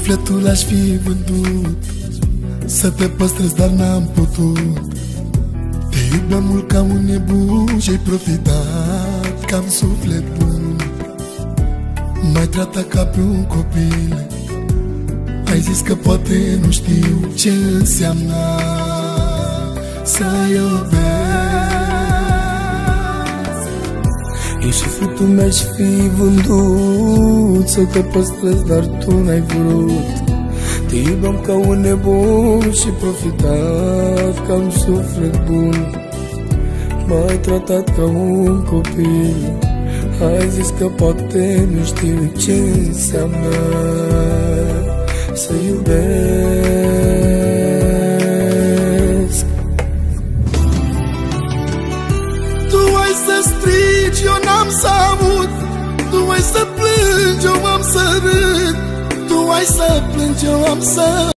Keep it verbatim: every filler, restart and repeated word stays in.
Sufletul aș fi vândut să te păstrez, dar n-am putut. Te iubeam mult ca un nebun și-ai profitat că am suflet bun. M-ai tratat ca pe un copil, ai zis că poate nu știu ce înseamnă să iubesc. În sufletul mi-aș fi vândut să te păstrez, dar tu n-ai vrut. Te iubeam ca un nebun și profitat că am suflet bun. M-ai tratat ca un copil, ai zis că poate nu știu ce înseamnă să iubesc. Tu ai să strigi, eu n-am să aud. Tu ai să plângi, eu am să râd. Tu ai să plângi, eu am să